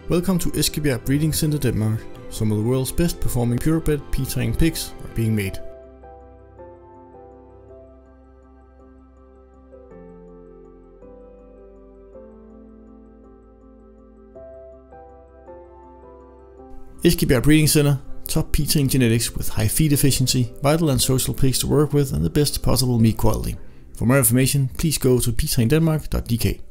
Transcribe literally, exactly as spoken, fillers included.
Welcome to Eskebjerg Breeding Center Denmark. Some of the world's best performing purebred P-trained pigs are being made. Eskebjerg Breeding Center, top P-trained genetics with high feed efficiency, vital and social pigs to work with and the best possible meat quality. For more information, please go to p train denmark dot d k.